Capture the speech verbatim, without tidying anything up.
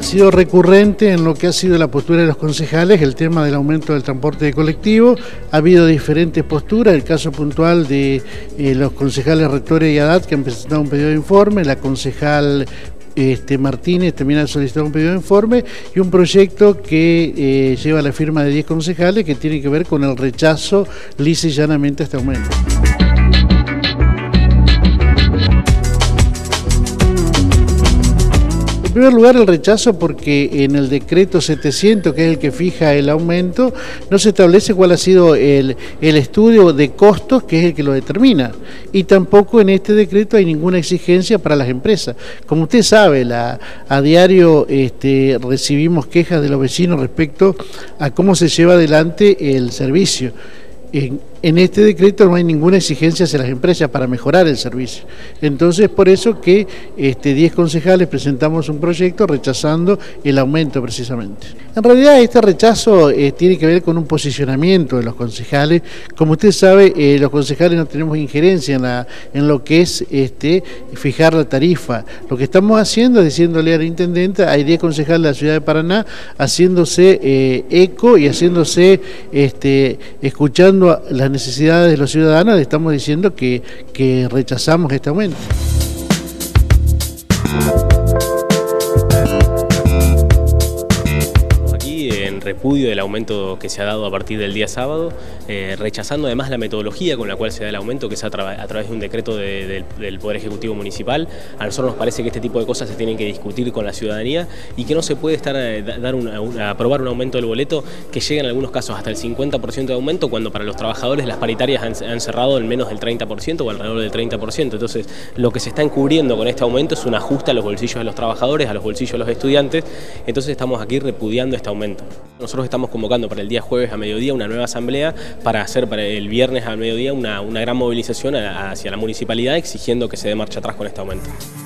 sido recurrente en lo que ha sido la postura de los concejales el tema del aumento del transporte de colectivo. Ha habido diferentes posturas, el caso puntual de eh, los concejales Rectores y Haddad, que han presentado un pedido de informe, la concejal Este, Martínez también ha solicitado un pedido de informe y un proyecto que eh, lleva la firma de diez concejales que tiene que ver con el rechazo lisa y llanamente a este aumento. En primer lugar, el rechazo porque en el decreto setecientos, que es el que fija el aumento, no se establece cuál ha sido el, el estudio de costos, que es el que lo determina. Y tampoco en este decreto hay ninguna exigencia para las empresas. Como usted sabe, la, a diario este, recibimos quejas de los vecinos respecto a cómo se lleva adelante el servicio. En, en este decreto no hay ninguna exigencia hacia las empresas para mejorar el servicio. Entonces, por eso que este, diez concejales presentamos un proyecto rechazando el aumento precisamente. En realidad, este rechazo eh, tiene que ver con un posicionamiento de los concejales. Como usted sabe, eh, los concejales no tenemos injerencia en, la, en lo que es este, fijar la tarifa. Lo que estamos haciendo es diciéndole al intendente, hay diez concejales de la ciudad de Paraná haciéndose eh, eco y haciéndose, este, escuchando las necesidades de los ciudadanos, le estamos diciendo que, que rechazamos este aumento. En repudio del aumento que se ha dado a partir del día sábado, eh, rechazando además la metodología con la cual se da el aumento, que es a, tra a través de un decreto de, de, del Poder Ejecutivo Municipal. A nosotros nos parece que este tipo de cosas se tienen que discutir con la ciudadanía y que no se puede estar a, dar una, una, aprobar un aumento del boleto que llega en algunos casos hasta el cincuenta por ciento de aumento, cuando para los trabajadores las paritarias han, han cerrado en menos del treinta por ciento o alrededor del treinta por ciento. Entonces, lo que se está encubriendo con este aumento es un ajuste a los bolsillos de los trabajadores, a los bolsillos de los estudiantes. Entonces estamos aquí repudiando este aumento. Nosotros estamos convocando para el día jueves a mediodía una nueva asamblea para hacer para el viernes al mediodía una, una gran movilización hacia la municipalidad exigiendo que se dé marcha atrás con este aumento.